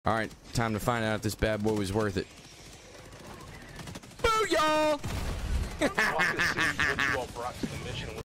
All right, time to find out if this bad boy was worth it. Boo, y'all!